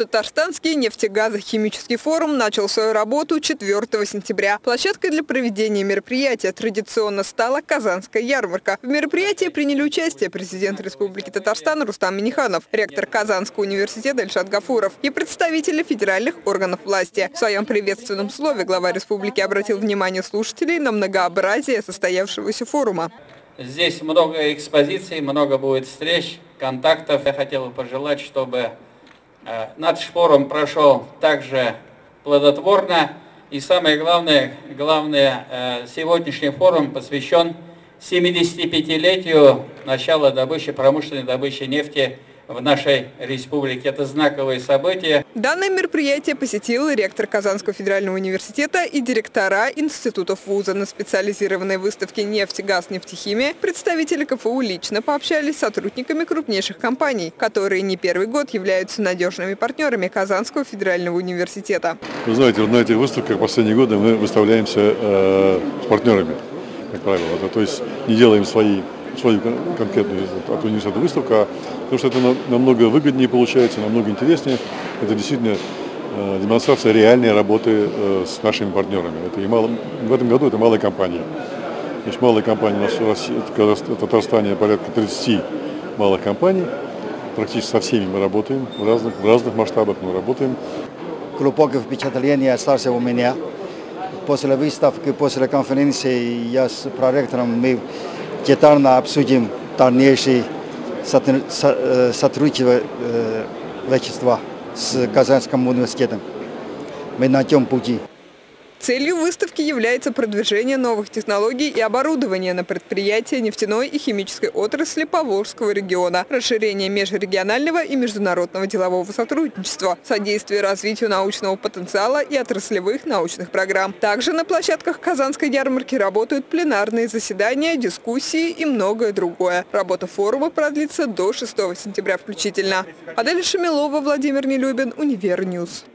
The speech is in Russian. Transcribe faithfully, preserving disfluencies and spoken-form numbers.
Татарстанский нефтегазохимический форум начал свою работу четвёртого сентября. Площадкой для проведения мероприятия традиционно стала Казанская ярмарка. В мероприятии приняли участие президент Республики Татарстан Рустам Минниханов, ректор Казанского университета Эльшат Гафуров и представители федеральных органов власти. В своем приветственном слове глава республики обратил внимание слушателей на многообразие состоявшегося форума. Здесь много экспозиций, много будет встреч, контактов. Я хотел бы пожелать, чтобы э, наш форум прошел также плодотворно. И самое главное, главное э, сегодняшний форум посвящен семидесятипятилетию начала добычи, промышленной добычи нефти в нашей республике. Это знаковые события. Данное мероприятие посетил ректор Казанского федерального университета и директора институтов вуза. На специализированной выставке «Нефть, газ, нефтехимия» представители КФУ лично пообщались с сотрудниками крупнейших компаний, которые не первый год являются надежными партнерами Казанского федерального университета. Вы знаете, на этих выставках последние годы мы выставляемся э, с партнерами, как правило. То есть не делаем свои свою конкретную от университета выставку, а потому что это намного выгоднее получается, намного интереснее. Это действительно э, демонстрация реальной работы э, с нашими партнерами. Это и мало, в этом году это малая компания. Значит, малая компания у нас в России, в Татарстане порядка тридцати малых компаний. Практически со всеми мы работаем, в разных, в разных масштабах мы работаем. Глубокое впечатление осталось у меня. После выставки, после конференции я с проректором мы детально обсудим дальнейшее сотрудничество с Казанским университетом. Мы на том пути. Целью выставки является продвижение новых технологий и оборудования на предприятия нефтяной и химической отрасли Поволжского региона, расширение межрегионального и международного делового сотрудничества, содействие развитию научного потенциала и отраслевых научных программ. Также на площадках Казанской ярмарки работают пленарные заседания, дискуссии и многое другое. Работа форума продлится до шестого сентября включительно. Адель Шамилова, Владимир Нелюбин, Универньюз.